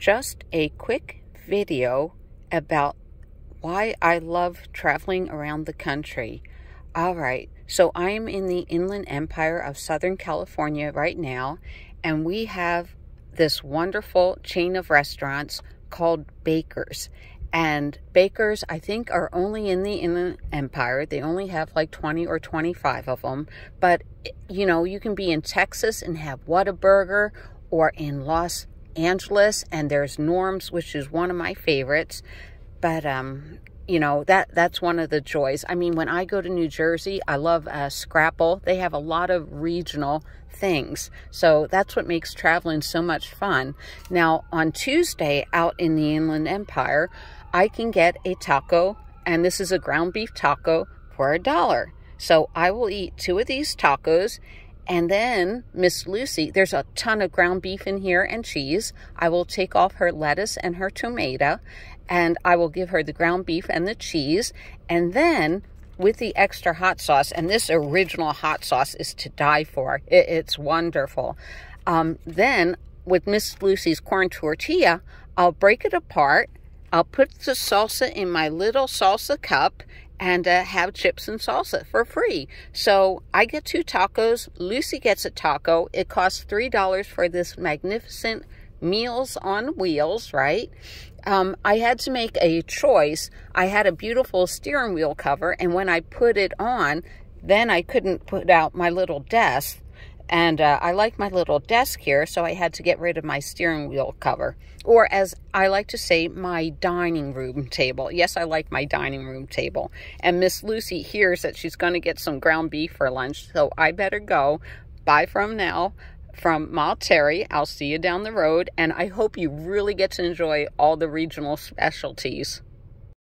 just a quick video about why I love traveling around the country. All right, so I'm in the Inland Empire of Southern California right now, and we have this wonderful chain of restaurants called Baker's. And Baker's, I think, are only in the Inland Empire. They only have like 20 or 25 of them. But, you know, you can be in Texas and have Whataburger, or in Los Angeles, and there's Norm's, which is one of my favorites. But, you know, that's one of the joys. I mean, when I go to New Jersey, I love Scrapple. They have a lot of regional things. So that's what makes traveling so much fun. Now, on Tuesday, out in the Inland Empire, I can get a taco, and this is a ground beef taco for $1. So I will eat 2 of these tacos. And then Miss Lucy, there's a ton of ground beef in here and cheese. I will take off her lettuce and her tomato, and I will give her the ground beef and the cheese. And then with the extra hot sauce, and this original hot sauce is to die for. It's wonderful. Then with Miss Lucy's corn tortilla, I'll break it apart. I'll put the salsa in my little salsa cup and have chips and salsa for free. So I get 2 tacos. Lucy gets a taco. It costs $3 for this magnificent Meals on Wheels, right? I had to make a choice. I had a beautiful steering wheel cover, and when I put it on, then I couldn't put out my little desk. And I like my little desk here, so I had to get rid of my steering wheel cover. Or as I like to say, my dining room table. Yes, I like my dining room table. And Miss Lucy hears that she's going to get some ground beef for lunch, so I better go. Bye from now. From Ma Terry, I'll see you down the road, and I hope you really get to enjoy all the regional specialties.